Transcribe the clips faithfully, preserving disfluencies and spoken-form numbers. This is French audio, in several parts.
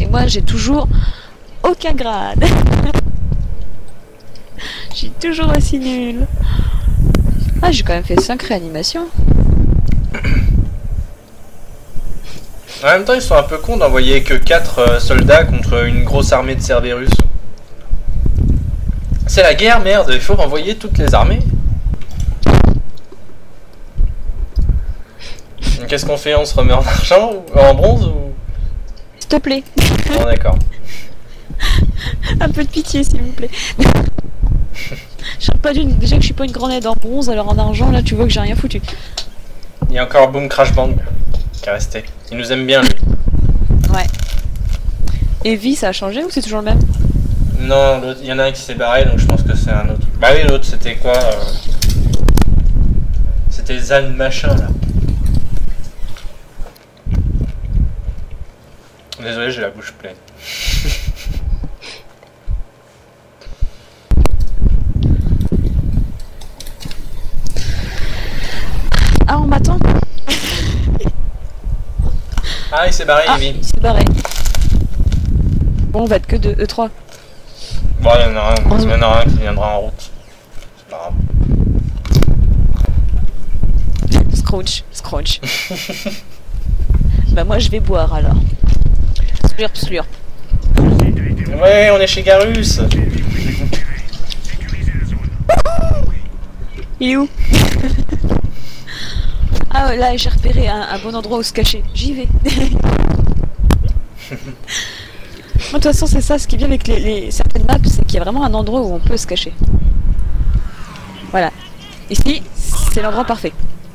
moi j'ai toujours aucun grade. Je suis toujours aussi nulle. Ah, j'ai quand même fait cinq réanimations. En même temps, ils sont un peu cons d'envoyer que quatre euh, soldats contre une grosse armée de Cerberus. C'est la guerre, merde, il faut renvoyer toutes les armées. Qu'est-ce qu'on fait? On se remet en argent ou en bronze ou... S'il te plaît. Bon, d'accord. Un peu de pitié, s'il vous plaît. Je serais pas d'une... Déjà que je suis pas une grande aide en bronze, alors en argent, là, tu vois que j'ai rien foutu. Il y a encore Boom Crash Bang qui est resté. Il nous aime bien, lui. Ouais. Et vie, ça a changé ou c'est toujours le même? Non, il y en a un qui s'est barré, donc je pense que c'est un autre. Bah oui, l'autre, c'était quoi euh... C'était Zan machin, là. Désolé, j'ai la bouche pleine. Ah, on m'attend? Ah, il s'est barré, ah, Amy. il s'est barré. Bon, on va être que deux, E trois. Bon, il y en a un, il y en a un qui viendra en route. C'est pas grave. Scrooge, Scrooge. Bah moi je vais boire alors. Slurp, slurp. Ouais, on est chez Garus. Il est où? Ah là j'ai repéré un, un bon endroit où se cacher. J'y vais. De toute façon c'est ça, ce qui est bien avec les, les certaines maps, c'est qu'il y a vraiment un endroit où on peut se cacher. Voilà. Ici, c'est l'endroit parfait.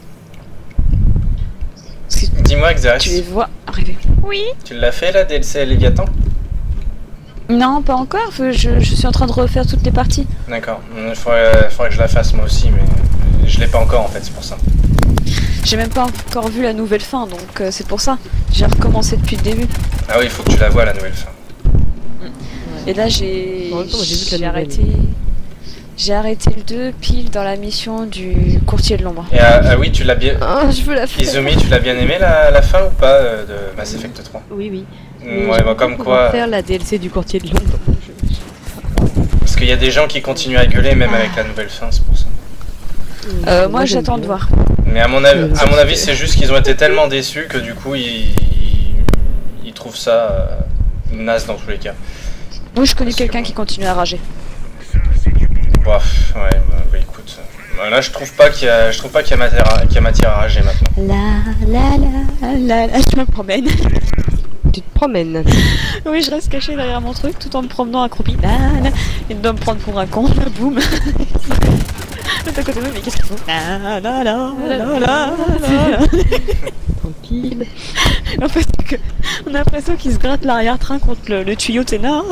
Dis-moi, Xax. Tu les vois arriver. Oui. Tu l'as fait là, D L C Léviathan? Non, pas encore. Je, je suis en train de refaire toutes les parties. D'accord. Il faudrait, faudrait que je la fasse moi aussi, mais je l'ai pas encore en fait, c'est pour ça. J'ai même pas encore vu la nouvelle fin, donc euh, c'est pour ça. J'ai recommencé depuis le début. Ah oui, il faut que tu la vois la nouvelle fin. Et là j'ai j'ai arrêté. J'ai arrêté le deux pile dans la mission du courtier de l'ombre. Et ah, ah oui, tu l'as bien. Ah, je veux la faire. Izumi, tu l'as bien aimé la, la fin ou pas euh, de Mass Effect trois? Oui, oui. Mmh, ouais, bah comme quoi. faire la D L C du courtier de l'ombre. Parce qu'il y a des gens qui continuent à gueuler même avec la nouvelle fin, c'est pour ça. Euh, moi j'attends de voir. Mais à mon avis, à mon avis, c'est juste qu'ils ont été tellement déçus que du coup ils, ils trouvent ça euh, naze dans tous les cas. Moi je connais quelqu'un qui continue à rager. Bof, ouais, bah, bah écoute. Bah, là je trouve pas qu'il y a, je trouve pas qu'il y a matière, à, qu'il y a matière à rager maintenant. La la la la la, je me promène. Tu te promènes. Oui, je reste cachée derrière mon truc tout en me promenant accroupi. La la, et de me prendre pour un con, là, boum. L'autre à côté de moi, mais qu'est-ce qu'il faut? La la la la la la. Tranquille. En fait, que, on a l'impression qu'il se gratte l'arrière-train contre le, le tuyau, t'es là.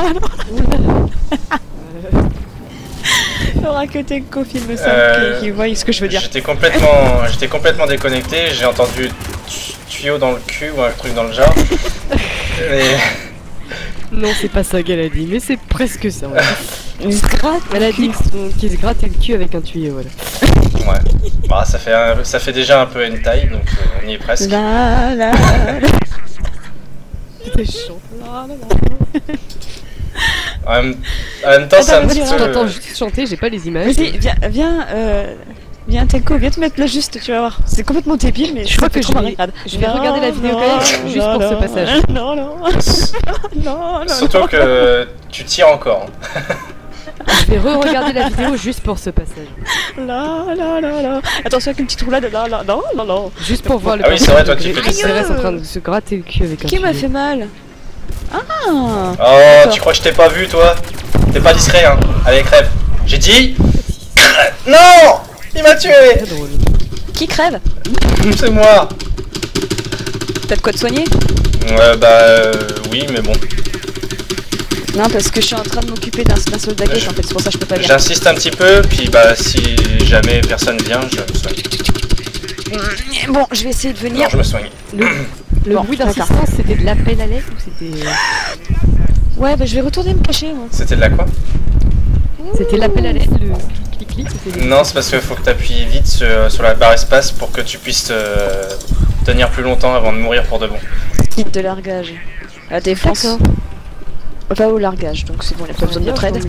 Il aura que tes co-films ça euh, qui, qui voient ce que je veux dire. J'étais complètement, j'étais complètement déconnecté, j'ai entendu tuyau dans le cul ou un truc dans le genre. Mais... Non, c'est pas ça qu'elle a dit, mais c'est presque ça. Il se gratte. Elle a dit qu'il se grattait le cul avec un tuyau, voilà. Ouais. Bah, ça fait, un, ça fait déjà un peu hentai, donc euh, on y est presque. La la la. C'était chaud. La la la. En même, en même temps, c'est un petit peu... J'entends juste chanter, j'ai pas les images. Vas-y, viens, viens, euh... Viens Tenko, viens te mettre là juste, tu vas voir. C'est complètement débile, mais je crois que je vais, je vais regarder la vidéo quand même, juste pour ce passage. Non, non, non, non. Surtout que tu tires encore. Je vais re-regarder la vidéo juste pour ce passage. Là, là, là, là. Attention avec une petite roulade, là, là, non, non, non. Juste pour voir le. Ah oui, c'est vrai, toi tu fais des Cérès en train de se gratter le cul avec un tuyau. Qui m'a fait mal? Ah. Oh, tu crois que je t'ai pas vu, toi? T'es pas discret, hein. Allez, crève. J'ai dit. Non! Il m'a tué! Qui crève? C'est moi! T'as de quoi te soigner? Ouais, bah euh, oui, mais bon. Non, parce que je suis en train de m'occuper d'un soldat gate, en fait, c'est pour ça que je peux pas venir. J'insiste un petit peu, puis bah si jamais personne vient, je me soigne. Bon, je vais essayer de venir. Non, je me soigne. Le, le bon, bruit d'assistance, c'était de l'appel à l'aide ou c'était... Ouais, bah je vais retourner me cacher, moi. C'était de la quoi? C'était l'appel à l'aide, le clic-clic, c'était... Non, c'est parce qu'il faut que tu appuies vite sur, sur la barre espace pour que tu puisses euh, tenir plus longtemps avant de mourir pour de bon. Kit de largage. La défense D'accord. va au largage, donc c'est bon, il n'y a pas besoin de notre aide.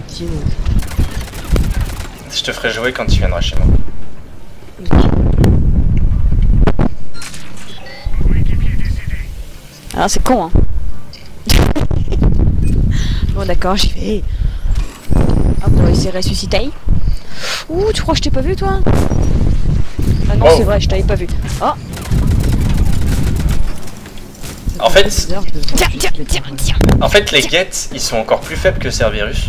Je te ferai jouer quand tu viendras chez moi. Alors c'est con, hein. Bon d'accord, j'y vais. Hop, on va essayer de ressusciter. Ouh, tu crois que je t'ai pas vu, toi? Ah non, Oh. c'est vrai, je t'avais pas vu. Oh, En fait, tiens, tiens, tiens, tiens. en fait, les Geth, ils sont encore plus faibles que Cerberus.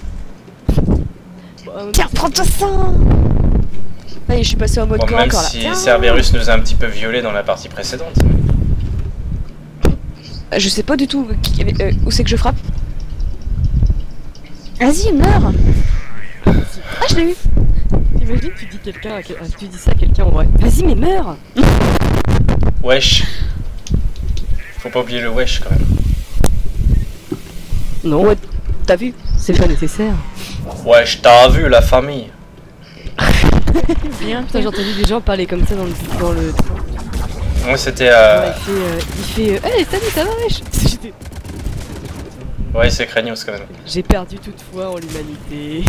Tiens, prends-toi ça. Allez, je suis passé en mode Bon, corps même encore là. si Tiens. Cerberus nous a un petit peu violé dans la partie précédente. Je sais pas du tout qui- euh, où c'est que je frappe. Vas-y, meurs. Ah, je l'ai eu. Imagine, tu dis quelqu'un, à quel- ah, tu dis ça à quelqu'un en vrai. Vas-y, mais meurs. Wesh. Faut pas oublier le wesh quand même. Non, Ouais, t'as vu? c'est pas nécessaire. Wesh, t'as vu la famille. Bien. Putain, j'ai entendu des gens parler comme ça dans le dans le. Moi, c'était. Ouais, Euh... il fait, euh, il fait, euh, hey, salut, ça va, wesh. J'étais- Ouais, c'est craignos quand même. J'ai perdu toute foi en l'humanité.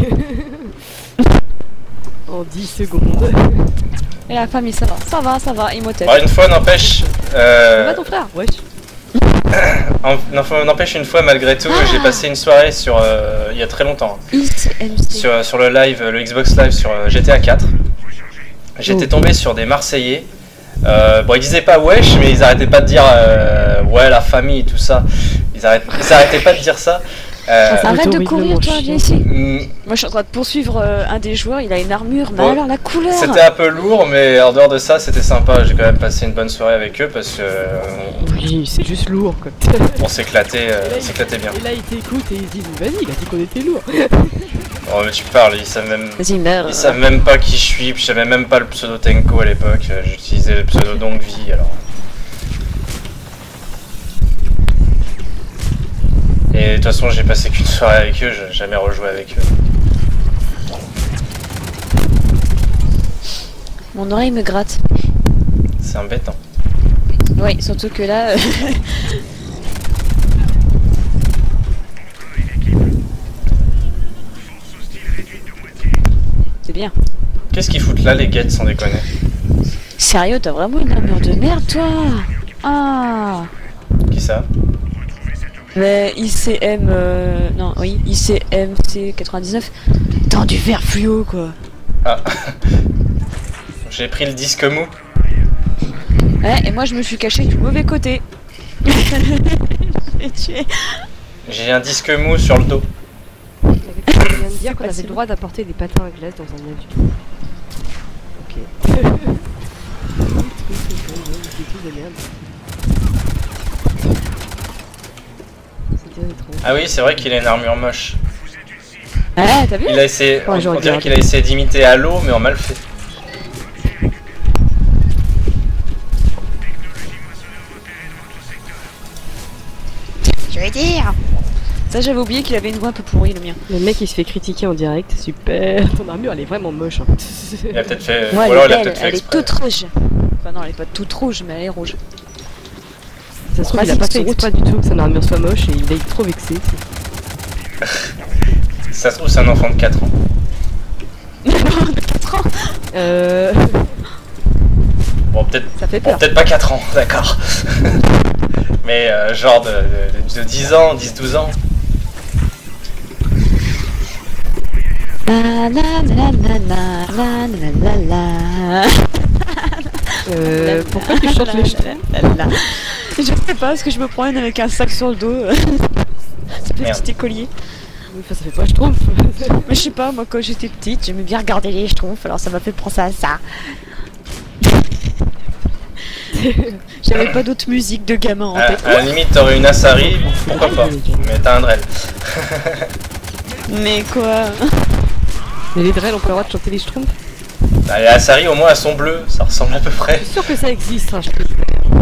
En dix secondes. Et la famille, ça va, ça va, ça va, Imhotep. Bon, une fois, n'empêche. Ça Euh... va ton frère? Wesh. en- n'en- N'empêche, une fois, malgré tout, j'ai passé une soirée sur. euh, Il y a très longtemps. I C M C. Sur, sur le live, le Xbox Live sur euh, G T A quatre. J'étais Oh. tombé sur des Marseillais. Euh, bon, ils disaient pas wesh, mais ils arrêtaient pas de dire euh, ouais, la famille, tout ça. Ils, arrêtent, ils arrêtaient pas de dire ça. Euh, Ah, Arrête de horriblement courir, toi, chiant. viens ici. mm, Moi, je suis en train de poursuivre euh, un des joueurs, il a une armure, mais Bon, alors la couleur. c'était un peu lourd, mais en dehors de ça, c'était sympa. J'ai quand même passé une bonne soirée avec eux parce que euh, Oui, c'est juste lourd quoi. on, on s'éclatait, euh, on s'éclatait bien. Et là, ils t'écoutent et ils se disent, vas-y, il a dit qu'on était lourd. Oh, mais tu parles, ils savent même. Vas-y, meurs. Ils savent même pas qui je suis, puis je savais même pas le pseudo Tenko à l'époque, euh, j'utilisais le pseudo Dongvi alors. Et de toute façon j'ai passé qu'une soirée avec eux, j'ai jamais rejoué avec eux. Mon oreille me gratte. C'est embêtant. Oui, surtout que là. euh, C'est bien. Qu'est-ce qu'ils foutent là les guettes sans déconner? Sérieux, t'as vraiment une armure de merde, toi? Ah. Qui ça? Mais I C M. Euh... Non, oui, I C M C quatre-vingt-dix-neuf. Dans du verre fluo, quoi. Ah. J'ai pris le disque mou. Ouais, et moi je me suis caché du mauvais côté. Je l'ai tué. J'ai un disque mou sur le dos. Il y a quelqu'un qui vient de dire C'est qu'on quoi, avait c'est le droit d'apporter des patins à glace dans un avion. Ok. Des trucs de merde. C'était étrange. Ah oui, c'est vrai qu'il a une armure moche. Ah, t'as vu? Il a essayé, Ouais, on, je on dirait regarde. qu'il a essayé d'imiter Halo, mais en mal fait. Je vais dire. Ça, j'avais oublié qu'il avait une voix un peu pourrie, le mien. Le mec il se fait critiquer en direct, super. Ton armure elle est vraiment moche. Hein. Il a peut-être fait. Ouais, ou elle alors est il a belle, peut-être fait elle est exprès. toute rouge. Enfin, non, elle est pas toute rouge, mais elle est rouge. Ça se trouve, il a Vas-y, pas fait sur route. exprès du tout que son armure soit moche et il est trop vexé. Si ça se trouve, c'est un enfant de quatre ans. quatre ans. Euh. Bon, peut-être Ça fait bon, peur. peut-être pas quatre ans, d'accord. Mais euh, genre de, de, de dix ans, dix douze ans. La la la la la la la la la. Euh. Pourquoi tu chantes les cheveux? Je sais pas, parce que je me promène avec un sac sur le dos. Ce Merde. petit écolier. Enfin, ça fait pas, je trouve. Mais je sais pas, moi quand j'étais petite, j'aimais bien regarder les schtroumpfs, alors ça m'a fait penser à ça. J'avais pas d'autre musique de gamin en À, tête. à la limite, t'aurais une Asari, pourquoi pas. Mais t'as un Drell. Mais quoi? Mais les Drell ont pas le droit de chanter les schtroumpfs? Bah, les Asari, au moins, elles sont bleues, ça ressemble à peu près. Je suis sûr que ça existe, hein, je peux.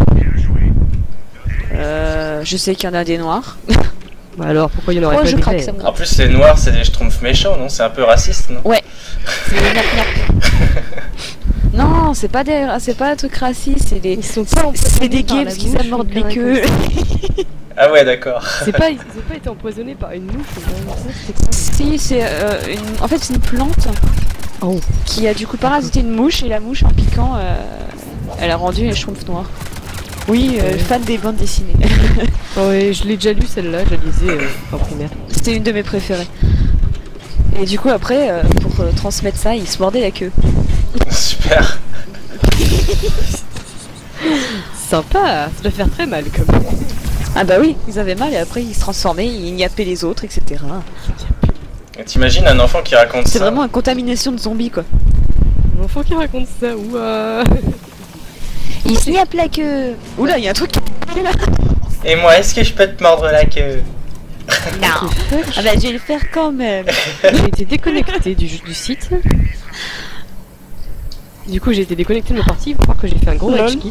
Euh, je sais qu'il y en a des noirs. Bah alors, pourquoi il y en aurait Oh, pas je des craque, verts? ça me En gratte. plus, les noirs, c'est des schtroumpfs méchants, non? C'est un peu raciste, non? C'est des nap nap. Non, c'est pas des, c'est pas un truc raciste, c'est des, Ils sont pas c'est des empoisonnés par gays la parce qu'ils bouche savent mordre ou les carré queues. comme Ah ouais, d'accord. C'est pas, ils ont pas été empoisonnés par une mouche ou bien ça, c'était quoi? Si, c'est euh, une... En fait, c'est une plante Oh. qui a du coup parasité une mouche et la mouche, en piquant, euh, elle a rendu les schtroumpfs noirs. Oui, euh, Ouais. fan des bandes dessinées. Oh, ouais, je l'ai déjà lu celle-là, je la lisais euh, en primaire. C'était une de mes préférées. Et du coup, après, euh, pour euh, transmettre ça, il se mordait la queue. Super. Sympa, ça doit faire très mal quand même. Ah bah oui, ils avaient mal et après ils se transformaient, ils ignapaient les autres, et cetera. Et t'imagines un enfant qui raconte ça? C'est vraiment une contamination de zombies quoi. Un enfant qui raconte ça, ouah. Il s'ignape la queue. Oula, il y a un truc qui est là. Et moi, est-ce que je peux te mordre la queue? Non. Ah bah je vais le faire quand même. J'ai été déconnecté du, du site. Du coup, j'ai été déconnecté de ma partie pour croire que j'ai fait un gros Lol. rage quit.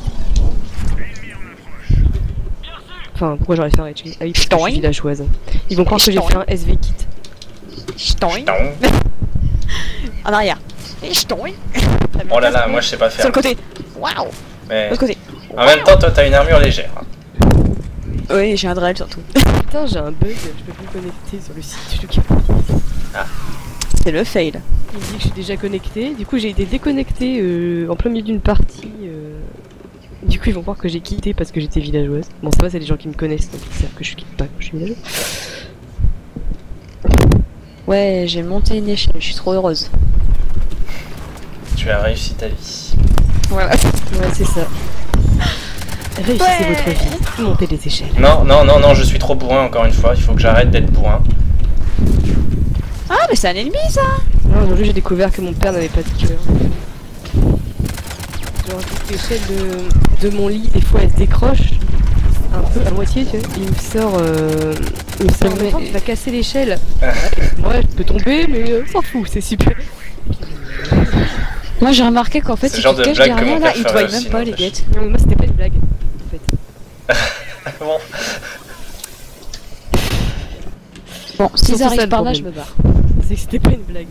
Enfin, pourquoi j'aurais fait un rage quit? Ah oui, parce que je suis villageoise. Ils vont croire que j'ai fait un S V kit. Ch'toing. Non. En arrière. Et ch'toing. Oh là là, moi je sais pas Sur le faire. côté. Waouh. Mais L'autre côté. en même temps, toi t'as une armure légère. Oui, j'ai un drill surtout. Putain, j'ai un bug, je peux plus me connecter sur le site du Capitole. C'est le fail. Il dit que je suis déjà connecté. Du coup, j'ai été déconnecté euh, en plein milieu d'une partie. euh. Du coup, ils vont croire que j'ai quitté parce que j'étais villageoise. Bon, ça va, c'est des gens qui me connaissent, donc ils savent que je quitte pas quand je suis villageoise. Ouais, j'ai monté une échelle, je suis trop heureuse. Tu as réussi ta vie. Voilà. Ouais, c'est ça. Réussissez Ouais. votre vie, montez des échelles. Non, non, non, non, je suis trop bourrin encore une fois. Il faut que j'arrête d'être bourrin. Ah, mais c'est un ennemi ça. Non, aujourd'hui j'ai découvert que mon père n'avait pas de cœur. Genre, toute l'échelle de, de mon lit, des fois elle se décroche un peu à moitié, tu vois. Et il me sort. Euh, il me sort, mais tu vas casser l'échelle. Ouais, je peux tomber, mais euh, s'en fout, c'est super. Moi j'ai remarqué qu'en fait, C'est si le genre tu de te caches blague que derrière mon là, père ils te ferait voient même aussi, pas les n'empêche. guettes. Non, mais moi c'était pas une blague, en fait. Bon. Bon, Surtout s'ils ça, arrivent le par là, je problème. me barre. C'est que c'était pas une blague.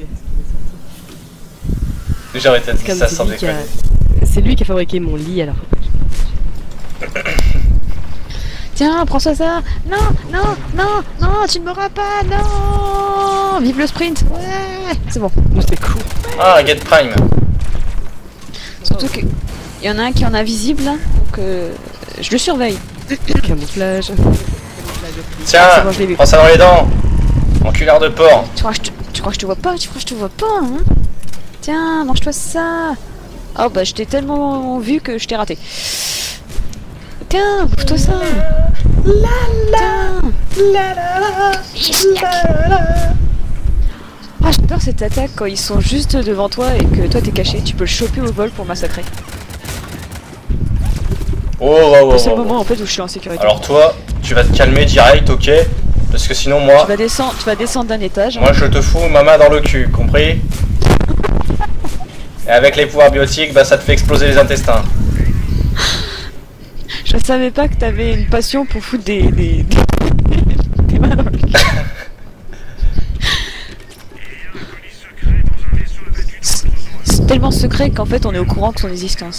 J'aurais peut-être dit Comme ça c'est sans lui qui a- déconner. C'est lui qui a fabriqué mon lit, alors faut pas que je- Tiens, prends-toi ça. Non, non, non, non, tu ne m'auras pas, non. Vive le sprint. Ouais, c'est bon. Bon, c'était cool. Ah, Get Prime. Surtout que il y en a un qui est en invisible là, donc euh, je le surveille. Camouflage. Tiens, c'est bon, je l'ai vu. prends ça dans les dents. Enculard de porc. Tu crois que je te, tu crois que je te vois pas? Tu crois que je te vois pas, hein? Tiens, mange-toi ça. Oh bah je t'ai tellement vu que je t'ai raté. Tiens, bouffe-toi ça. Ah, j'adore cette attaque quand ils sont juste devant toi et que toi t'es caché. Tu peux le choper au vol pour massacrer. Oh, oh, oh, C'est le oh, moment oh. en fait où je suis en sécurité. Alors toi, tu vas te calmer direct, ok? Parce que sinon moi, Tu vas descendre, tu vas descendre d'un étage. moi je te fous ma main dans le cul, compris? Et avec les pouvoirs biotiques, bah ça te fait exploser les intestins. Je savais pas que t'avais une passion pour foutre des, des, des, des mains dans le cul. C'est- C'est tellement secret qu'en fait on est au courant de son existence.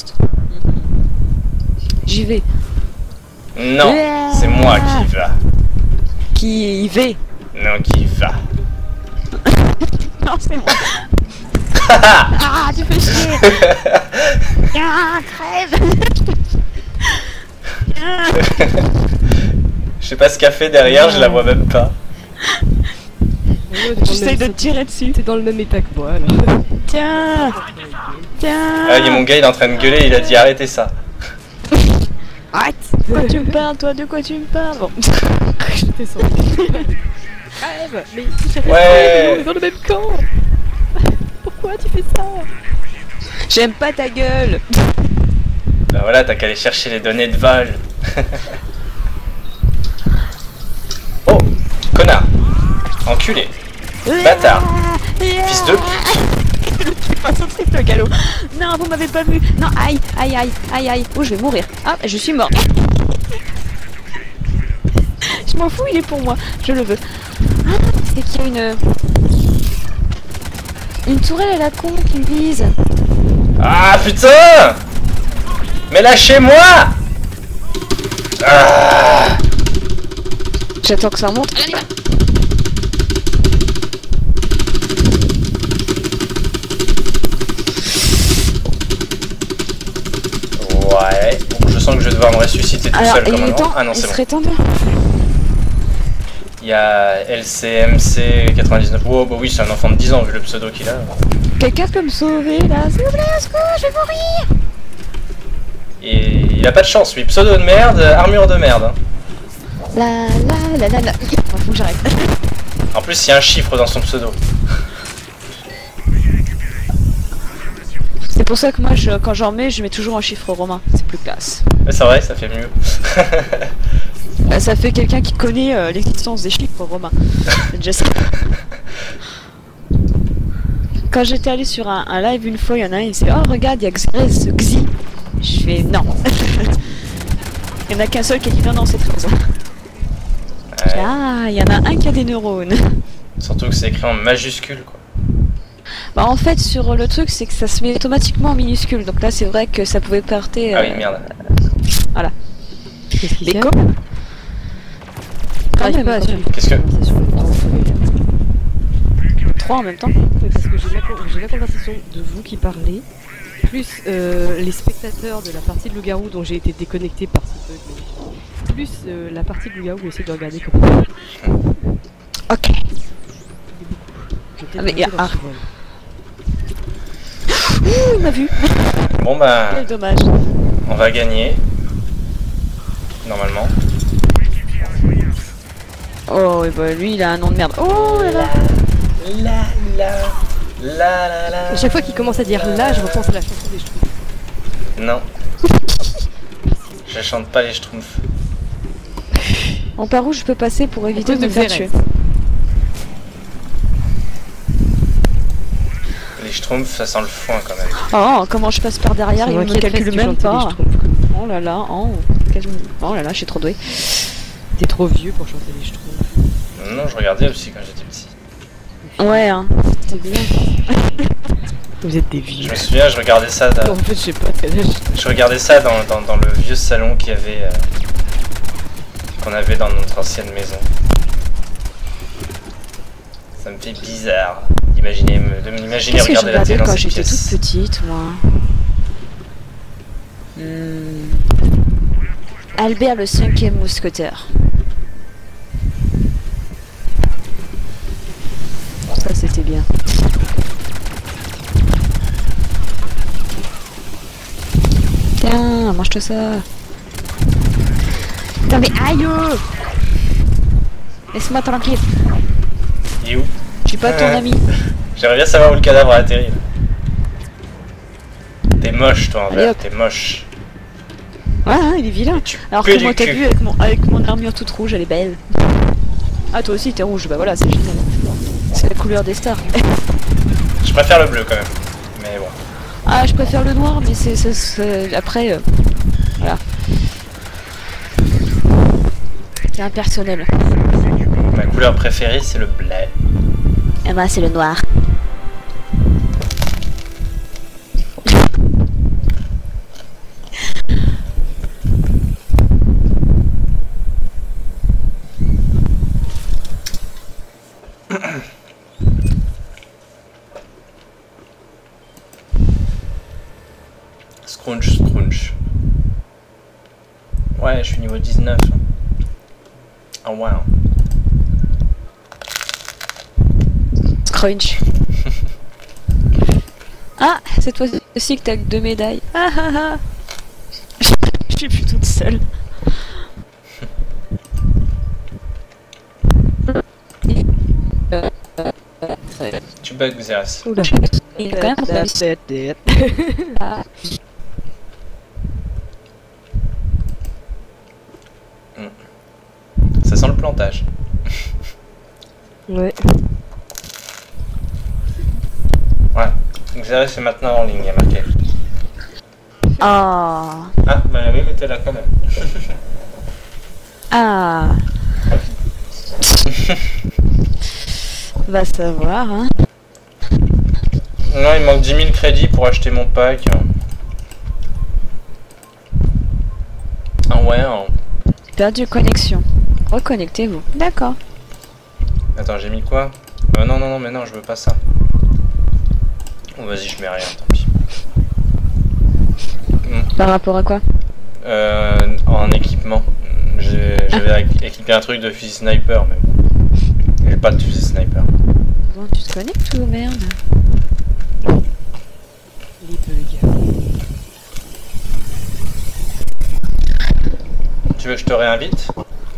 J'y vais. Non, c'est moi qui va. Qui y va? Non, qui va. Non, c'est moi. Ah, tu fais chier. Ah, crève. Ah. Je sais pas ce qu'a fait derrière, je la vois même pas. J'essaye de te tirer dessus. T'es dans le même état que moi, alors. Tiens. Tiens. Ah, il y a mon gars, il est en train de gueuler, il a dit arrêtez ça. Arrête. De quoi tu me parles, toi? De quoi tu me parles? Bon. J'étais sur Crève. Mais j'arrive Ouais. pas, on est dans le même camp. Pourquoi tu fais ça? J'aime pas ta gueule. Bah voilà, t'as qu'à aller chercher les données de vol. Oh, connard. Enculé. Bâtard. Fils de Son triple galop. Non, vous m'avez pas vu. Non, aïe, aïe, aïe, aïe, aïe. Oh, je vais mourir. Ah, je suis mort. Je m'en fous, il est pour moi. Je le veux. Ah, c'est qu'il y a une... Une tourelle à la con qui me vise. Ah putain. Mais lâchez-moi. Ah. J'attends que ça remonte. Allez, va. Ouais, bon, je sens que je vais devoir me ressusciter tout Alors, seul il comme un est grand. temps, Ah non, il c'est serait bon. temps de... Il y a L C M C quatre-vingt-dix-neuf. Oh, bah oui, c'est un enfant de dix ans vu le pseudo qu'il a. Quelqu'un peut me sauver là? S'il vous plaît, au secours, je vais mourir! Et il a pas de chance, lui. Pseudo de merde, armure de merde. Hein. La la la la la. Oh, faut que j'arrête. En plus, il y a un chiffre dans son pseudo. C'est pour ça que moi, je, quand j'en mets, je mets toujours un chiffre romain. C'est plus classe. Mais c'est vrai, ça fait mieux. Bah, ça fait quelqu'un qui connaît euh, l'existence des chiffres romains. C'est déjà ça. Quand j'étais allé sur un, un live une fois, il y en a un, il s'est dit oh regarde, il y a Xerez, Xi. Je fais non. Il y en a qu'un seul qui a dit non, non, c'est treize. Ouais. Ah, il y en a un qui a des neurones. Surtout que c'est écrit en majuscule, quoi. Bah en fait, sur le truc, c'est que ça se met automatiquement en minuscule. Donc là, c'est vrai que ça pouvait porter. Ah oui, euh, merde. Voilà. Qu'est-ce qu'il y Mais a? quand J'arrive même, pas à quand suivre. Qu'est-ce que- la conversation entre vous et- trois en même temps. Oui, parce que j'ai la, con- j'ai la conversation de vous qui parlez, plus euh, les spectateurs de la partie de loup-garou dont j'ai été déconnecté par ce bug, mais- plus euh, la partie de loup-garou où j'essaie de regarder comment. Ok. J'étais Ah, mais bloquée y a dans un- ce vol. Ouh, il m'a vu. Bon, bah, Quel dommage. on va gagner. Normalement. Oh, et bah lui, il a un nom de merde. Oh là là. La la la la la. À chaque fois qu'il commence à dire là, je repense à la chanson des Schtroumpfs. Non. Je chante pas les Schtroumpfs. En par où je peux passer pour éviter cause de de me faire Xerez. tuer? Les Schtroumpfs, ça sent le foin quand même. Oh, comment je passe par derrière, Ça il me m'inquiéterait calcule si tu même chantais les pas. Schtroumpfs. Oh là là, oh. quel- Oh là là, je suis trop douée. T'es trop vieux pour chanter les Schtroumpfs. Non, je regardais aussi quand j'étais petit. Ouais, hein. C'est bien. Vous êtes des Je vieux. me souviens, je regardais ça, dans, En fait, je sais pas quel âge. je regardais ça dans, dans, dans le vieux salon qu'il y avait, euh, qu'on avait dans notre ancienne maison. Ça me fait bizarre d'imaginer, de m'imaginer Qu'est-ce que je regarder la télé regardais dans quand cette j'étais pièce. toute petite, moi? Hmm. Albert le cinquième mousquetaire. Ça, c'était bien. Tiens, mange-toi ça. Non mais aïe! Laisse-moi tranquille. Il est où? Je suis pas ton ami. J'aimerais bien savoir où le cadavre a atterri. T'es moche toi, Allez, Albert, hop. t'es moche. Ouais, hein, il est vilain. Tu Alors pues que du moi, t'as cul. vu avec mon, avec mon armure toute rouge, elle est belle. Ah, toi aussi, t'es rouge. Bah voilà, c'est génial. C'est la couleur des stars. Je préfère le bleu quand même. Mais bon. Ah, je préfère le noir, mais c'est... c'est- c'est- Après, euh, voilà. C'est impersonnel. Ma couleur préférée c'est le bleu. Et moi, c'est le noir. Scrunch, scrunch. Ouais, je suis niveau dix-neuf. Oh wow. Crunch. Ah, cette fois-ci que t'as que deux médailles. Ah ah ah. Je suis plus toute seule. Tu bugs, Xeras. Oula. Il a quand même réussi. Ah. Ça sent le plantage. Ouais. Ouais. Xeras est maintenant en ligne, il y a marqué. Ah. Ah, bah oui, mais t'es là quand même. Ah. Va savoir, hein. Non, il manque dix mille crédits pour acheter mon pack. Ah ouais, hein. Perdu connexion. Reconnectez-vous. D'accord. Attends, j'ai mis quoi? euh, Non, non, non, mais non, je veux pas ça. Oh, vas-y, je mets rien, tant pis. Hmm. Par rapport à quoi? Euh, en équipement. J'avais ah. équipé un truc de fusil sniper, mais j'ai pas de fusil sniper. Bon, tu te connectes ou merde? Les bugs. Tu veux que je te réinvite?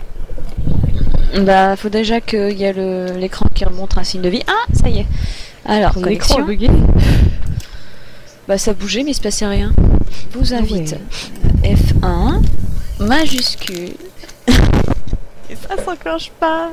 Bah, faut déjà qu'il y ait l'écran qui remonte un signe de vie. Ah, ça y est. Alors, ton connexion. Écran bugué. Bah, ça bougeait, mais il se passait rien. Vous invite. Ah ouais. F un, majuscule. Et ça s'enclenche pas.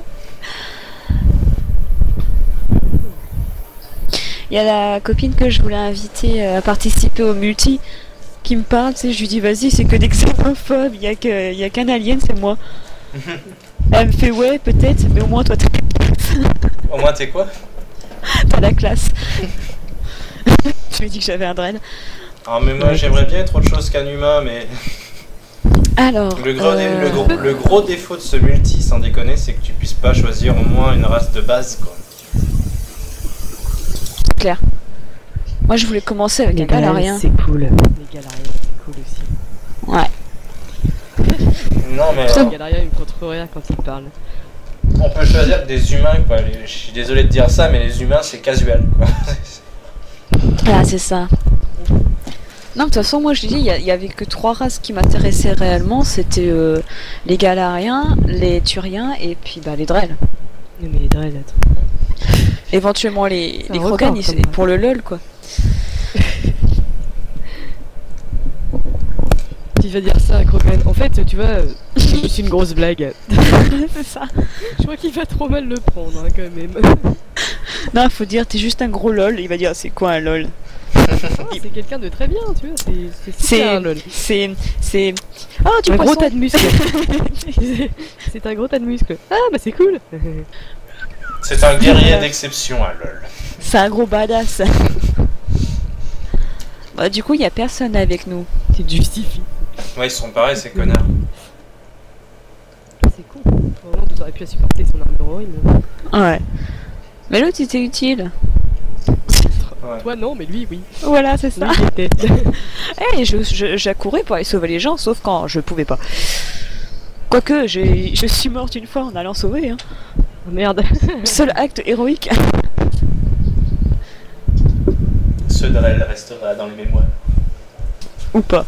Il y a la copine que je voulais inviter à participer au multi qui me parle, tu sais, je lui dis vas-y, c'est que des xénophobes, il y a que, il y a qu'un alien, c'est moi. Elle me fait ouais, peut-être, mais au moins toi t'as la classe. Au moins t'es quoi? T'as la classe. Je lui ai dit que j'avais un dread. Ah mais moi j'aimerais bien être autre chose qu'un humain, mais... Alors... Le gros, euh... le, gros, le gros défaut de ce multi, sans déconner, c'est que tu puisses pas choisir au moins une race de base, quoi. Claire. Moi je voulais commencer avec un Galarien. C'est cool. Les Galariens, c'est cool aussi. Ouais. Non mais... Les Galariens, ils me contrôlent rien quand ils parlent. On peut choisir que des humains, quoi. Je suis désolé de dire ça, mais les humains, c'est casual, quoi. Ah, c'est ça. Non, de toute façon, moi je dis, il y, y avait que trois races qui m'intéressaient réellement. C'était euh, les Galariens, les Turiens et puis bah, les Drell. Non mais les Drell, attends. Éventuellement les, les Krogan, pour le lol, quoi. Tu vas dire ça à Krogan. En fait, tu vois, c'est juste une grosse blague. C'est ça. Je crois qu'il va trop mal le prendre, hein, quand même. Non, faut dire, t'es juste un gros lol. Il va dire, c'est quoi un lol? C'est quelqu'un de très bien, tu vois. C'est un lol. C'est. C'est. Oh, tu un gros tas de muscles. C'est un gros tas de muscles. Ah, bah c'est cool. C'est un guerrier d'exception, un lol. C'est un gros badass. Bah, du coup, il y a personne avec nous. C'est justifie. Ouais, ils sont pareils, ces connards. C'est con. Vraiment, tu aurais pu supporter son armure horrible. Ouais. Mais l'autre, était utile. Ouais. Toi, non, mais lui, oui. Voilà, c'est ça. Eh, hey, je, je, j'accourais pour aller sauver les gens, sauf quand je pouvais pas. Quoique, je suis morte une fois en allant sauver. Hein. Oh, merde. Seul acte héroïque. Ce Drell restera dans les mémoires. Ou pas.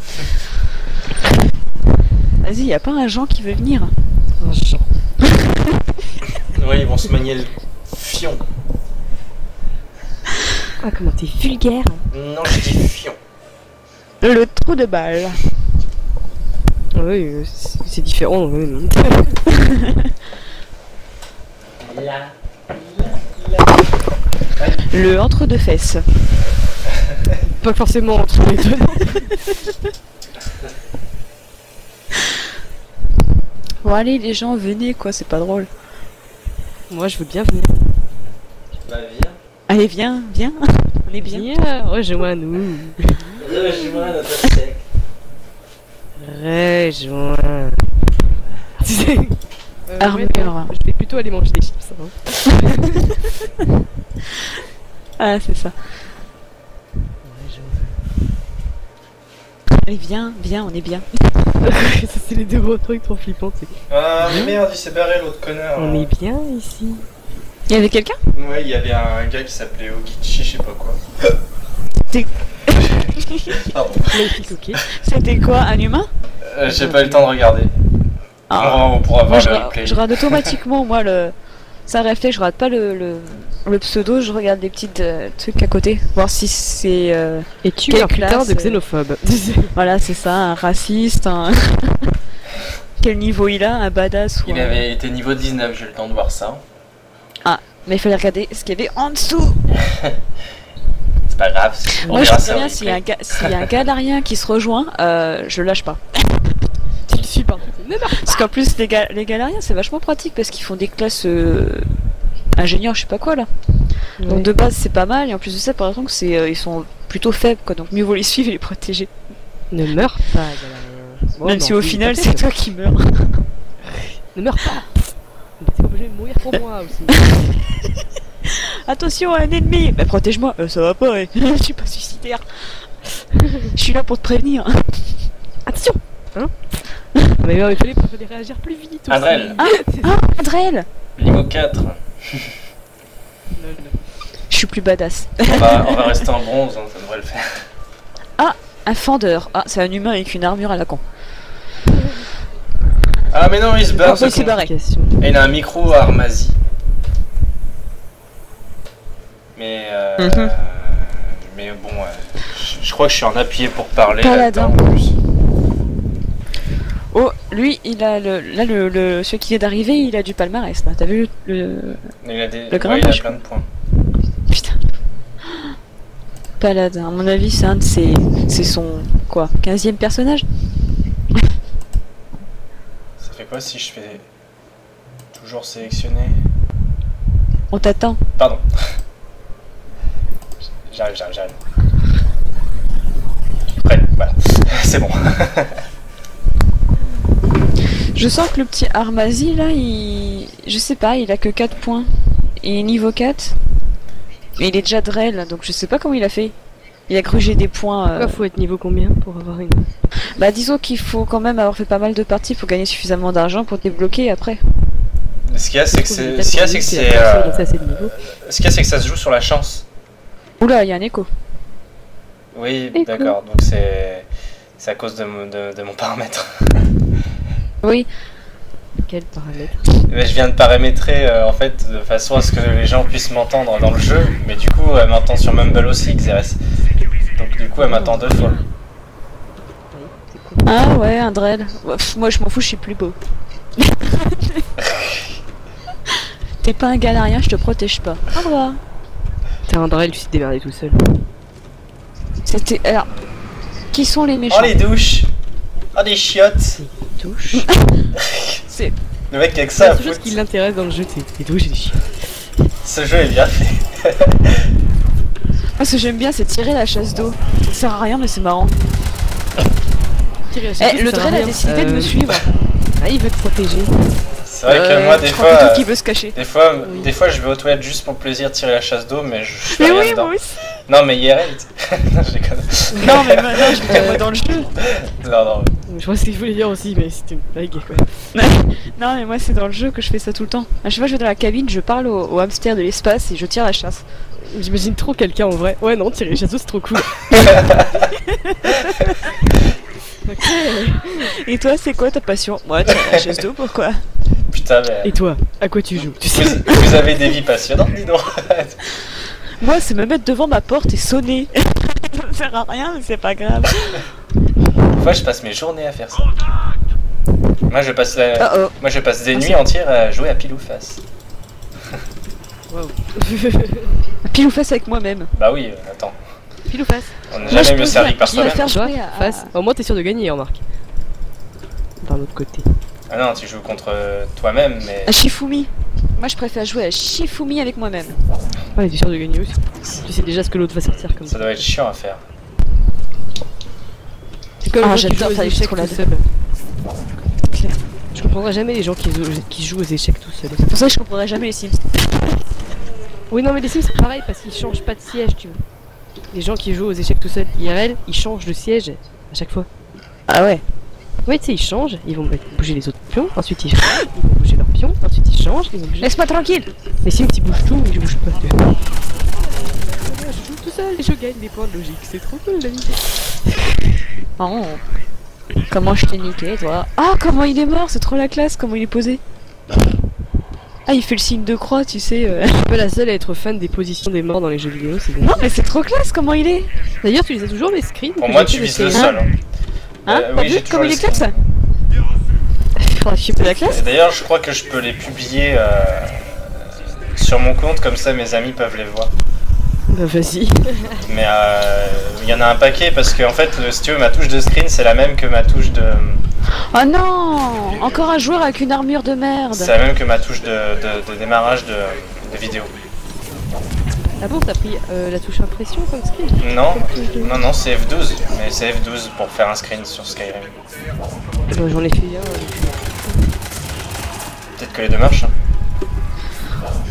Vas-y, y a pas un Jean qui veut venir? Un Jean. Ouais, ils vont se manier le fion. Ah, comment t'es vulgaire. Non, je dis fion. Le trou de balle. Ah oui, euh, c'est différent. Oui, non. La, la, la. Le entre deux fesses. Pas forcément entre les deux. Bon allez les gens, venez quoi, c'est pas drôle. Moi je veux bien venir. Bah viens. Allez viens, viens. On est bien. Viens, rejoins-nous. Rejoins notre secte. Rejoins. euh, Armure. Ouais, non, je vais plutôt aller manger des chips. Hein. Ah c'est ça. Allez viens, viens, on est bien. Ça c'est les deux gros trucs trop flippants. Ah mais merde, il s'est barré l'autre connard. On est bien ici. Il y avait quelqu'un? Ouais, il y avait un gars qui s'appelait Okichi, je sais pas quoi. C'était... Pardon. C'était quoi, un humain? euh, J'ai pas eu le temps de regarder. Ah. On pourra voir moi, le je, replay. je rate automatiquement, moi, le... Ça réfléchit, je rate pas le, le, le pseudo, je regarde des petits euh, trucs à côté, voir si c'est... Euh, Et tu es un putain de xénophobe. Voilà, c'est ça, un raciste, un... Quel niveau il a, un badass ou Il un... avait été niveau dix-neuf, j'ai eu le temps de voir ça. Ah, mais il fallait regarder ce qu'il y avait en dessous. C'est pas grave. On Moi je verra sais ça bien, au s'il y a un, replay. ga... s'il y a un galarien qui se rejoint, euh, je lâche pas. Tu le suis pas. Parce qu'en plus, les, ga... les galariens, c'est vachement pratique parce qu'ils font des classes euh... ingénieurs, je sais pas quoi là. Ouais. Donc de base, c'est pas mal. Et en plus de ça, par exemple, c'est, euh, ils sont plutôt faibles quoi. Donc mieux vaut les suivre et les protéger. Ne meurs pas, galarien. Même Oh, si non, au final, c'est toi qui meurs. Ne meurs pas. vais mourir pour moi aussi. Attention à un ennemi. Bah protège-moi. Euh, ça va pas, ouais. Je suis pas suicidaire. Je suis là pour te prévenir. Attention. Hein? Mais non, il fallait, il fallait réagir plus vite. Aussi. Adrel. Ah, ah Adrel. Niveau quatre. Je suis plus badass. On va, on va rester en bronze, hein, ça devrait le faire. Ah, un fendeur. Ah, c'est un humain avec une armure à la con. Ah mais non, il se barre. Il s'est barré. Et il a un micro à Armazi. Mais euh, mm-hmm. mais bon, euh, je, je crois que je suis en appuyé pour parler. Paladin. En plus. Oh, lui, il a le, là le, le celui qui vient d'arriver, il a du palmarès. T'as vu le, il a des, le ouais, il a plein de points. Putain. Paladin, à mon avis, c'est un de ses, c'est son quoi, quinzième personnage. Ça fait quoi si je fais toujours sélectionner? On t'attend. Pardon. J'arrive, j'arrive, j'arrive. Prêt, voilà. C'est bon. Je sens que le petit Armazi là, il... je sais pas, il a que quatre points. Il est niveau quatre. Mais il est déjà Drell, donc je sais pas comment il a fait. Il a grugé des points. Euh... Pourquoi faut être niveau combien pour avoir une... Bah disons qu'il faut quand même avoir fait pas mal de parties pour gagner suffisamment d'argent pour débloquer après. Ce qu'il y a, c'est que c'est... Ce qu'il y a, c'est que c'est... Euh... Ce qu'il y a, c'est que ça se joue sur la chance. Oula, il y a un écho. Oui, d'accord, donc c'est... C'est à cause de, mon, de, de mon paramètre. Oui. Quel paramètre? Mais je viens de paramétrer euh, en fait de façon à ce que les gens puissent m'entendre dans le jeu, mais du coup elle m'entend sur Mumble aussi, Xeres. Donc du coup elle m'entend deux fois. Ah ouais, un Drell. Moi je m'en fous, je suis plus beau. T'es pas un galarien, je te protège pas. Au revoir. T'es un Drell, tu sais te démerder tout seul. C'était... Alors... Qui sont les méchants? Oh les douches! Oh les chiottes! Touche. C'est... Le mec avec ça à La foutre. seule chose qui l'intéresse dans le jeu, c'est les douches et les chiottes. Ce jeu est bien fait. Moi ce que j'aime bien c'est tirer la chasse d'eau. Ça sert à rien mais c'est marrant. Eh, le Drell a décidé euh... de me suivre. Ah, il veut te protéger. C'est vrai euh, que moi des fois... Euh, qui veut se cacher. Des fois, oui. des fois je vais aux toilettes juste pour le plaisir de tirer la chasse d'eau, mais je fais mais rien oui, dedans. moi aussi. Non mais I R L. Non je déconne. Non mais maintenant je me calme dans le jeu. Non non. Je vois ce que je voulais dire aussi, mais c'était une blague quoi. Non mais moi c'est dans le jeu que je fais ça tout le temps. À chaque fois je vais dans la cabine, je parle au, au hamster de l'espace et je tire la chasse. J'imagine trop quelqu'un en vrai. Ouais non, tirer les chasses d'eau c'est trop cool. Okay. Et toi c'est quoi ta passion? Moi tirer la chasse d'eau, pourquoi? Putain mais... Et toi, à quoi tu joues tu sais vous, vous avez des vies passionnantes, dis donc. Moi c'est me mettre devant ma porte et sonner. Ça ne sert à rien mais c'est pas grave. Des fois je passe mes journées à faire ça. Moi je passe la... uh -oh. Moi je passe des ah, nuits entières à jouer à pile ou face. Wow. À pile ou face avec moi-même. Bah oui, euh, attends. Pile ou face? On n'est jamais mieux servi que par soi-même. À... Face. Au moins t'es sûr de gagner, remarque. D'un autre côté. Ah non, tu joues contre toi-même, mais... À Shifumi. Moi je préfère jouer à Shifumi avec moi-même. Ouais, t'es sûr de gagner aussi. Tu sais déjà ce que l'autre va sortir comme ça. Ça doit être chiant à faire. C'est comme ah, les gens qui jouent aux échecs tout seul. Je comprendrai jamais les gens qui, qui jouent aux échecs tout seuls. C'est pour ça que je comprendrai jamais les Sims. Oui non mais les Sims c'est pareil parce qu'ils changent pas de siège, tu vois. Les gens qui jouent aux échecs tout seuls, I R L, ils changent de siège à chaque fois. Ah ouais. Oui tu sais, ils changent, ils vont bouger les autres pions, ensuite ils changent, ils vont bouger leurs pions, ensuite ils changent, ils vont bouger... Laisse-moi tranquille. Les Sims ils bougent tout, mais je bouge pas. Je joue tout seul et je gagne des points de logique, c'est trop cool la vie. Oh. Comment je t'ai niqué toi? Ah comment il est mort, c'est trop la classe, comment il est posé. Ah il fait le signe de croix tu sais. Euh... Je suis pas la seule à être fan des positions des morts dans les jeux vidéo, c'est bon. Non mais c'est trop classe comment il est. D'ailleurs tu les as toujours les screens? Pour moi tu vises le sol. Hein, hein euh, oui, j'ai toujours les screens. Comme il est classe. Je suis pas la classe. D'ailleurs je crois que je peux les publier euh, sur mon compte, comme ça mes amis peuvent les voir. Bah vas-y. Mais il euh, y en a un paquet parce que en fait si tu veux ma touche de screen c'est la même que ma touche de... Oh non! Encore un joueur avec une armure de merde! C'est la même que ma touche de, de, de démarrage de, de vidéo. Ah bon, t'as pris euh, la touche impression comme screen? Non, non, non, c'est F douze, mais c'est F douze pour faire un screen sur Skyrim. Bah, j'en ai fait un. Peut-être que les deux marchent. Hein.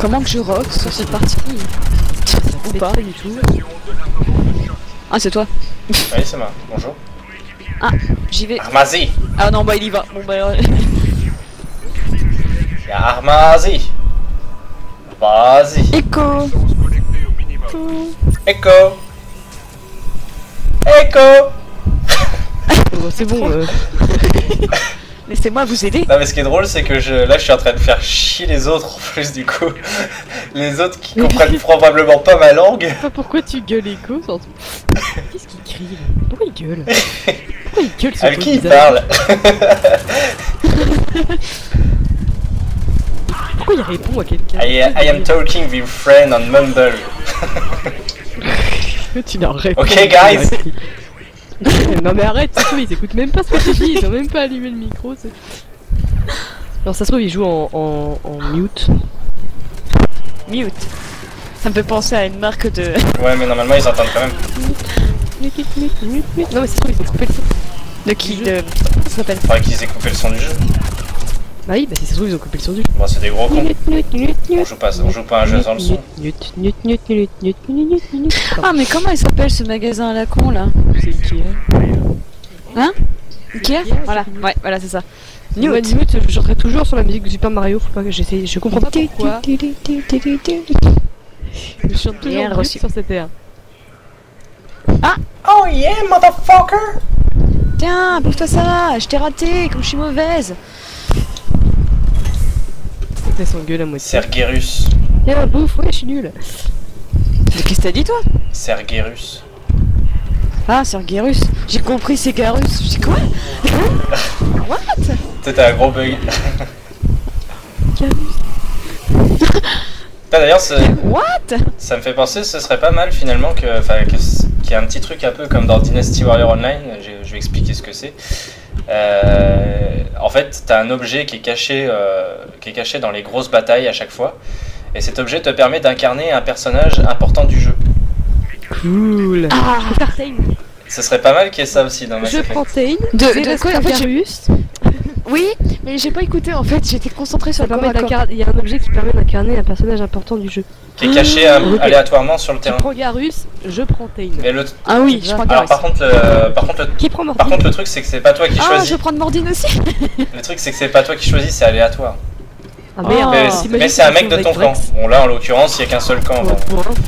comment que je rock sur cette partie? Ou pas du tout. Ah, c'est toi. Oui, c'est moi. Bonjour. Ah, j'y vais. Armazi. Ah non, bah il y va. Bon, bah. Y'a Armazi. Vas-y. Echo. Echo. Echo. Oh, c'est bon. Euh... Laissez-moi vous aider. Non mais ce qui est drôle c'est que je, là je suis en train de faire chier les autres en plus du coup. Les autres qui comprennent probablement pas ma langue. Pas pourquoi tu gueules Echo surtout. Qu'est-ce qu'il crie là? Pourquoi il gueule? Pourquoi il gueule ce Avec qui il bizarre? parle? Pourquoi il répond à quelqu'un? I, I am talking with friend on Mumble. Tu leur réponds. Ok guys. Non mais arrête, ça se trouve ils écoutent même pas ce que tu dis, ils ont même pas allumé le micro. Alors ça se trouve ils jouent en, en, en mute. Mute. Ça me fait penser à une marque de... Ouais mais normalement ils entendent quand même. Non mais ça se trouve ils ont coupé le son. De qui? De... Ça s'appelle... Faudrait qu'ils aient coupé le son du jeu. Bah oui, bah si ça se trouve ils ont coupé le son du jeu. Bon c'est des gros cons. On joue pas, on joue pas un jeu sans le son. Ah mais comment il s'appelle ce magasin à la con là? C'est Ikea. Hein? Ikea? Voilà, ouais, voilà c'est ça. Mute. Mute. Mute, je chanterai toujours sur la musique de Super Mario, faut pas que j'essaie, je comprends pas pourquoi. Je chante toujours Bien Mute reçu. sur cette air. Oh yeah motherfucker. Tiens, bouffe-toi ça, je t'ai raté, comme je suis mauvaise. C'est son gueule à moitié. Sergerus. Tiens, bouffe, ouais, je suis nulle. Mais qu'est-ce que t'as dit toi? Sergerus. Ah, c'est Garus. J'ai compris, c'est Garus. J'ai quoi? What? T'as un gros bug. D'ailleurs, ça, What? ça me fait penser, ce serait pas mal finalement que, enfin, que, qu'il y ait un petit truc un peu comme dans Dynasty Warrior Online. Je, je vais expliquer ce que c'est. Euh, en fait, t'as un objet qui est caché, euh, qui est caché dans les grosses batailles à chaque fois, et cet objet te permet d'incarner un personnage important du jeu. Cool. Ah. Je peux faire Tain. Ce serait pas mal qu'il y ait ça aussi dans Mass Je Effect. prends Tain. De, de quoi en fait, j'ai- Garus. Oui, mais j'ai pas écouté en fait, j'étais concentrée sur Ça le permet combat de corps. d'incarner- Il y a un objet qui permet d'incarner un personnage important du jeu. Qui est caché euh, Ok. aléatoirement sur le Tu terrain. prends Garus, je prends Tain. Mais le, Ah oui, je prends alors Garus. par contre, le, par contre, le, Qui prend Morty? par contre, le truc c'est que c'est pas toi qui Ah, choisis. je vais prendre Mordine aussi. Le truc c'est que c'est pas toi qui choisis, c'est aléatoire. Ah Oh. merde. Mais, T'imagines mais c'est un si mec on de joue ton avec camp. Brex? Bon là en l'occurrence il y a qu'un seul camp. Ouais, Bon. pour un.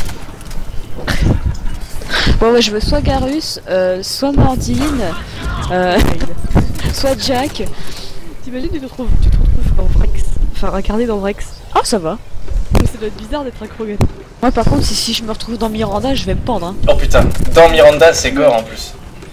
Bon, ouais, je veux soit Garus, euh, soit Mordine, euh, soit Jack. T'imagines, tu te retrouves, tu te retrouves dans Vrex. Enfin, incarné dans Vrex. Oh, ça va. Mais ça doit être bizarre d'être un Krogan. Moi, par contre, si, si je me retrouve dans Miranda, je vais me pendre. Hein. Oh putain, dans Miranda c'est gore en plus.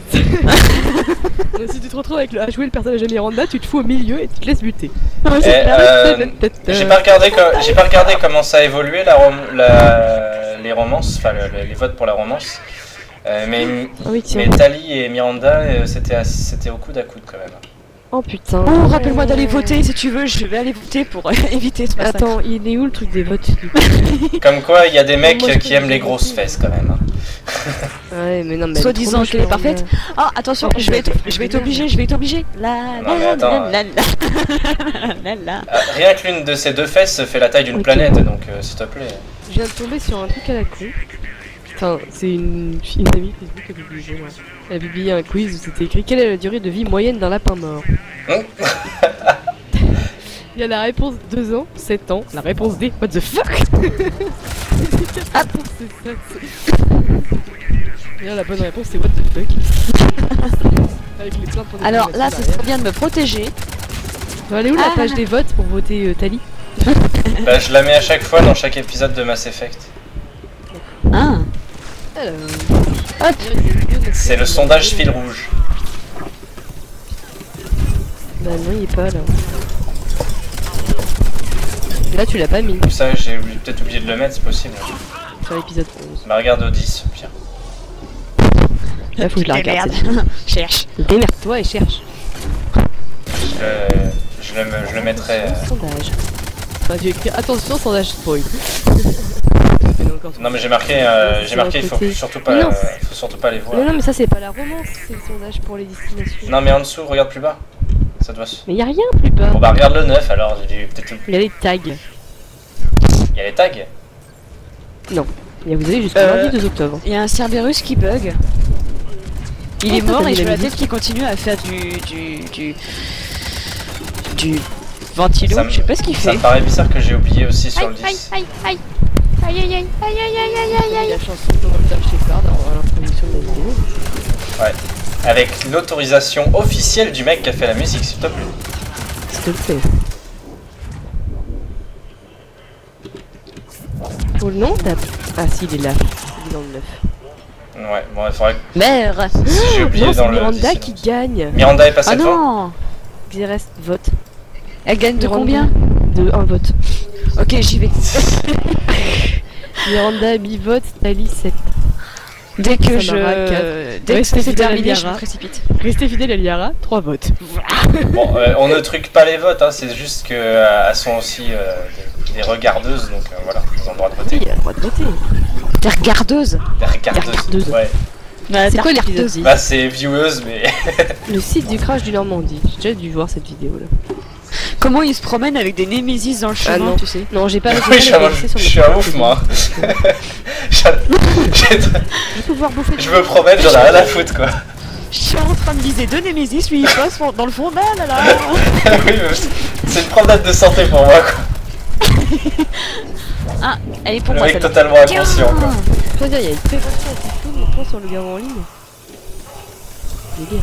Si tu te retrouves avec le, à jouer le personnage de Miranda, tu te fous au milieu et tu te laisses buter. Et, euh, j'ai pas regardé co- j'ai pas regardé comment ça a évolué la, rom- la les romances, enfin le- le- les votes pour la romance. Euh, mais Ah oui, tiens. mais Tali et Miranda euh, c'était à- c'était au coude à coude quand même. Oh putain. Oh, rappelle-moi d'aller voter si tu veux, je vais aller voter pour euh, éviter ce massacre. Attends, il est où le truc des votes? Comme quoi il y a des mecs Moi, je qui peux aiment vous les dire grosses aussi. fesses quand même. Ouais, mais non, mais. Soit elle est disant trop moche, qu'elle est Miranda. parfaite. Ah, attention, je vais être, je vais être obligée, je vais être obligée. La Non, mais la attends, la la la la la. Euh, rien que l'une de ces deux fesses fait la taille d'une Ok. planète donc euh, s'il te plaît. Je viens de tomber sur un truc à la con. Enfin, c'est une, une amie Facebook qui a publié, ouais. Elle a publié un quiz où c'était écrit quelle est la durée de vie moyenne d'un lapin mort. Hum. Il y a la réponse deux ans, sept ans. La réponse D, what the fuck. Ah, c'est ça. c'est- Et là, la bonne réponse c'est what the fuck. Avec les plein de points Alors là, d'exclamation ce serait bien de me protéger. derrière. Bon, elle est où la Ah. page des votes pour voter euh, Tali? Bah, je la mets à chaque fois dans chaque épisode de Mass Effect. Ah. Alors, Hop. C'est le sondage fil rouge. Bah non, il est pas là. Là, tu l'as pas mis Ça j'ai oublié- peut-être oublié de le mettre, c'est possible. sur l'épisode onze. Bah regarde au dix, au pire. Là, faut que je la regarde. Merde. Cherche. celle-ci. Démerde-toi et cherche. Je le, je le, je le mettrai. euh, Sondage. Enfin, tu écris attention, sondage spoil. Non mais j'ai marqué, euh, j'ai C'est marqué, à il faut côté. surtout pas, Mais non, euh, faut surtout pas les voir. Mais non, mais ça, c'est pas la romance, c'est le sondage pour les destinations. Non mais en dessous, regarde plus bas. Ça doit se... Mais y a rien plus bas. Bon bah regarde le neuf alors, j'ai dû peut-être... Il y a les tags. Il y a les tags. Non. Et vous avez jusqu'au Euh, lundi deux octobre. Il y a un Cerberus qui bug. Il Oh, est mort t'as et mis je la vois la musique. tête qui continue à faire du... du... du... du ventilo, Ça me- je sais pas ce qu'il Ça fait. me paraît bizarre que j'ai oublié aussi sur le Aïe, dix. aïe, aïe, aïe, aïe, aïe, aïe, aïe, aïe, aïe, aïe, aïe. La chanson de Montage Shepard dans l'introduction de la vidéo. Ouais. Avec l'autorisation officielle du mec qui a fait la musique, s'il te plaît. S'il te plaît. Pour le nom, t'as... Ah si, il est là. Il est dans le neuf. Ouais, bon, il faudrait que Merde. si j'ai oublié Non, dans c'est le Miranda dix, qui sinon. gagne. Miranda est passée Ah devant. non. Il reste vote. Elle gagne de Miranda. combien? De un vote. Ok, j'y vais. Miranda, mi-vote, Tali, sept. Dès que je... Samara, quatre. Dès que Restez c'est fidèle à terminé, je Liara. me précipite. Restez fidèle à Liara, trois votes. Bon, euh, on ne truque pas les votes, hein, c'est juste qu'elles sont aussi euh, des, des regardeuses, donc euh, voilà, elles ont le droit de voter. Oui, il a le droit de voter. T'es regardeuse. Des regardeuses. regardeuses. Ouais. C'est quoi l'épisode dix? Bah, c'est vieweuses, mais. Le site du crash du Normandie. J'ai déjà dû voir cette vidéo là. Comment il se promène avec des némésis dans le chemin, non. tu sais. Non, j'ai pas j'ai Oui, pas je suis les un, D L C sur je le suis un crash. ouf, moi. je, Je peux pouvoir bouffer. je me promène, j'en ai rien à foutre, quoi. Je suis en train de viser deux némésis, lui il passe dans le fond. Là, là, là. Oui, mais c'est une promenade de santé pour moi, quoi. Ah, elle est pour Le moi. mec celle-là. totalement inconscient, quoi. Je veux dire, il y a une prévention anti-fou maintenant sur le garant en ligne. Délire.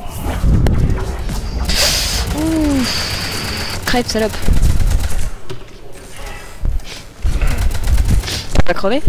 Crève, salope. T'as pas crevé?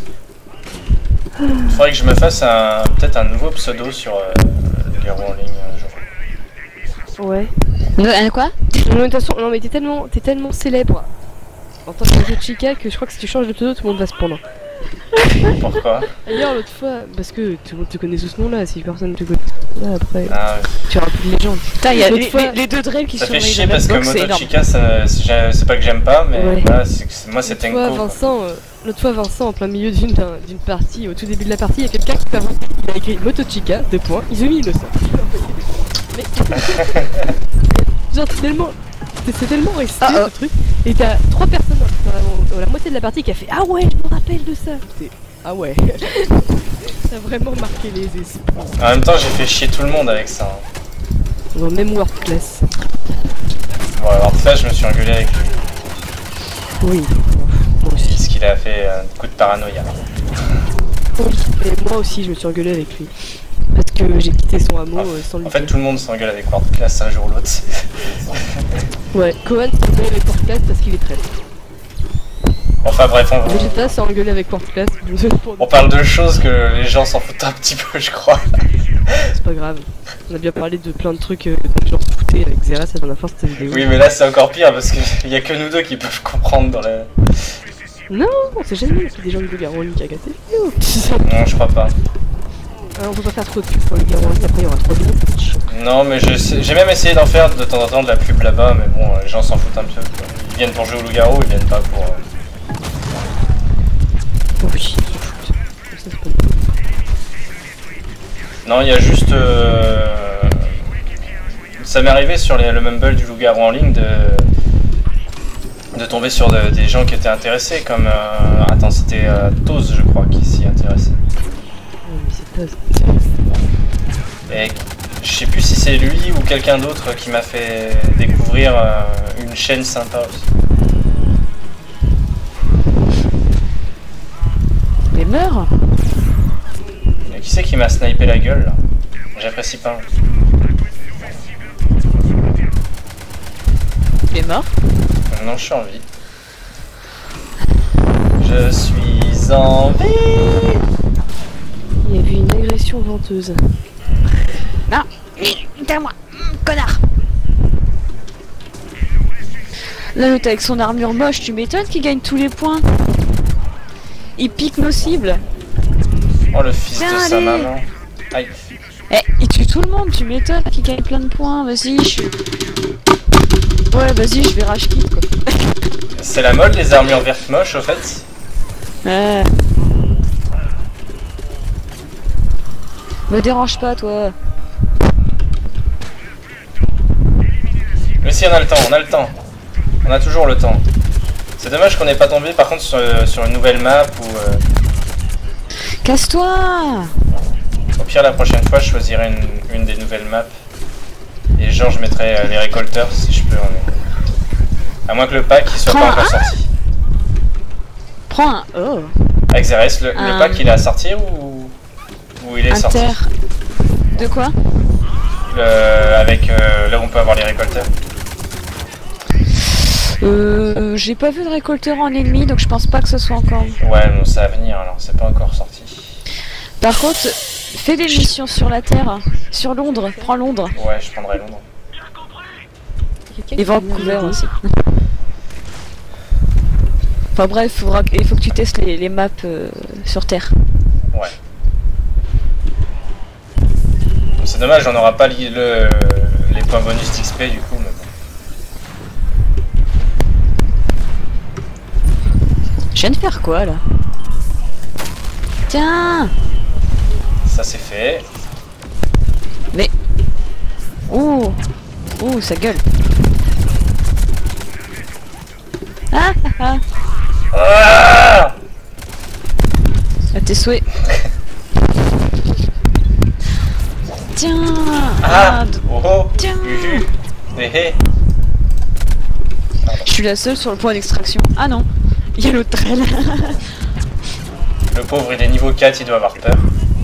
Il faudrait que je me fasse un peut-être un nouveau pseudo sur euh, les roues en ligne un jour. Ouais. Euh, quoi? Non, mais de toute façon, non, mais t'es tellement, t'es tellement célèbre en tant que Chica que je crois que si tu changes de pseudo, tout le monde va se prendre. Pourquoi? D'ailleurs, l'autre fois, parce que tout le monde te connaît sous ce nom-là, si personne te connaît là après, Ah, ouais. tu auras plus de légende. Putain, il y a L'autre les, fois- les- les deux drells qui Ça sont fait dans les chier parce que box, c'est Moto énorme. Chica, ça- c'est c'est pas que j'aime pas, mais Ouais. voilà, c'est que c'est- moi c'était L'autre une fois, co. Vincent, euh, l'autre fois, Vincent, en plein milieu d'une d'un- d'une partie, au tout début de la partie, il y a quelqu'un qui t'a il a écrit Moto Chica, deux points, Izumi innocent. Mais. Genre, c'est tellement. c'est- C'est tellement resté Ah, ah. ce truc. Et t'as trois personnes dans, dans la moitié de la partie qui a fait Ah ouais, je me rappelle de ça. J'étais, ah ouais. Ça a vraiment marqué les esprits. En même temps, j'ai fait chier tout le monde avec ça. hein. Dans le même World Class. Bon, alors ça, je me suis engueulé avec lui. Oui. Moi aussi. Parce qu'il a fait un coup de paranoïa. Oui. Et moi aussi, je me suis engueulé avec lui. Parce que j'ai quitté son hameau euh, sans lui En fait, dire. tout le monde s'engueule avec World Class un jour ou l'autre. Ouais, Cohen s'est engueulé avec World Class parce qu'il est traître. Enfin bref, on, Vegeta s'est engueulé avec World Class. pour- on parle de choses que les gens s'en foutent un petit peu, je crois. C'est pas grave. On a bien parlé de plein de trucs euh, dont les gens se foutaient avec Zera, c'est dans la fin de cette vidéo. Oui, mais là, c'est encore pire parce qu'il y a que nous deux qui peuvent comprendre dans la. Non, c'est jamais qu'il y a des gens du Garou en ligne qui a gâté. Yo. Non, je crois pas. Alors, on peut pas faire trop de pub pour le Garou en ligne, après il y aura trop de monde. Non, mais je sais- j'ai même essayé d'en faire de temps en temps de la pub là-bas, mais bon, les gens s'en foutent un peu. Quoi. Ils viennent pour jouer au loup-garou, ils viennent pas pour. euh, Oh oui, ils s'en foutent. Comme ça, c'est pas une pub. Non, il y a juste. euh, Ça m'est arrivé sur les- le mumble du loup-garou en ligne de. de tomber sur de- des gens qui étaient intéressés, comme. euh, Attends, c'était euh, Toz, je crois, qui s'y intéressait. Non, mais c'est pas. Et je sais plus si c'est lui ou quelqu'un d'autre qui m'a fait découvrir euh, une chaîne sympa aussi. Mais meurs. Mais qui c'est qui m'a snipé la gueule là? J'apprécie pas. Il est mort. Non, je suis en vie. Je suis en vie. Il y avait une agression venteuse. Non. T'es à moi. Connard. Là, l'autre avec son armure moche, tu m'étonnes qu'il gagne tous les points. Il pique nos cibles. Oh le fils Viens, de sa allez. maman. Aïe. Eh, il tue tout le monde, tu m'étonnes qu'il gagne plein de points. Vas-y, je... Ouais, vas-y, je vais rage quitte quoi. C'est la mode les armures vertes moches au fait. Ouais. Me dérange pas, toi. Mais si on a le temps, on a le temps. On a toujours le temps. C'est dommage qu'on n'ait pas tombé par contre sur, sur une nouvelle map ou... Euh... Casse-toi! Au pire la prochaine fois je choisirai une, une des nouvelles maps. Et genre je mettrai euh, les récolteurs si je peux. En... À moins que le pack il soit Prends pas encore un. sorti. Prends un... Oh! Avec Xerès, le, un... le pack il est à sortir ou... Ou il est Inter... sorti? De quoi? Le... Avec euh, là où on peut avoir les récolteurs. Euh... J'ai pas vu de récolteur en ennemi donc je pense pas que ce soit encore... Ouais non c'est à venir alors, c'est pas encore sorti. Par contre, fais des missions sur la Terre, sur Londres, prends Londres. Ouais je prendrai Londres. Et Vancouver aussi. Enfin bref, faudra... il faut que tu testes les, les maps euh, sur Terre. Ouais. C'est dommage, on n'aura pas li le, les points bonus d'X P du coup, mais bon. Je viens de faire quoi là? Tiens! Ça c'est fait. Mais... Ouh! Ouh, ça gueule! Ah ah ah! Ah À tes souhaits! Tiens! Ah, d- oh oh. Tiens. Uhu. Eh eh. Je suis la seule sur le point d'extraction. Ah non! Il y a l'autre trail! Le pauvre il est niveau quatre, il doit avoir peur.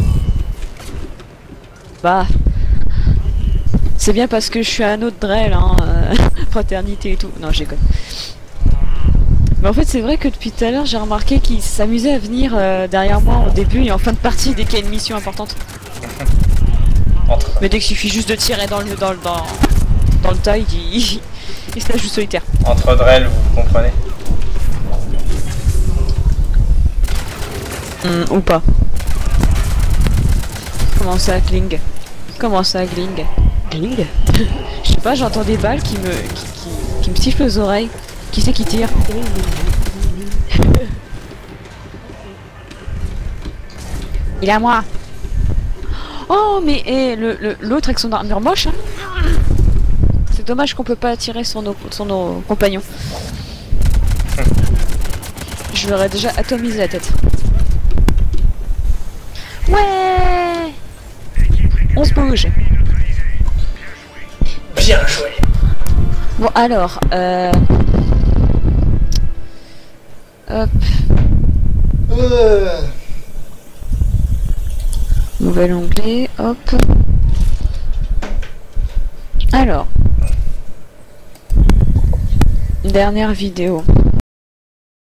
Bah... C'est bien parce que je suis un autre Drell, hein, euh, fraternité et tout. Non, j'ai connu. Mais en fait, c'est vrai que depuis tout à l'heure, j'ai remarqué qu'il s'amusait à venir euh, derrière moi au début et en fin de partie dès qu'il y a une mission importante. Entre. Mais dès qu'il suffit juste de tirer dans le dans le dans, dans le tas, il, il, il se la joue solitaire. Entre Drell, vous comprenez? Hum, ou pas. Comment ça, Kling? Comment ça, Kling? Kling. Je sais pas, j'entends des balles qui me qui, qui, qui me sifflent aux oreilles. Qui c'est qui tire? Il est à moi. Oh mais eh, le le- l'autre avec son armure moche. Hein. C'est dommage qu'on peut pas tirer sur nos sur nos compagnons. Je leur ai déjà atomisé la tête. Ouais. On se bouge. Bien joué. Bon alors, euh... hop, Euh... nouvel onglet, hop. Alors, dernière vidéo.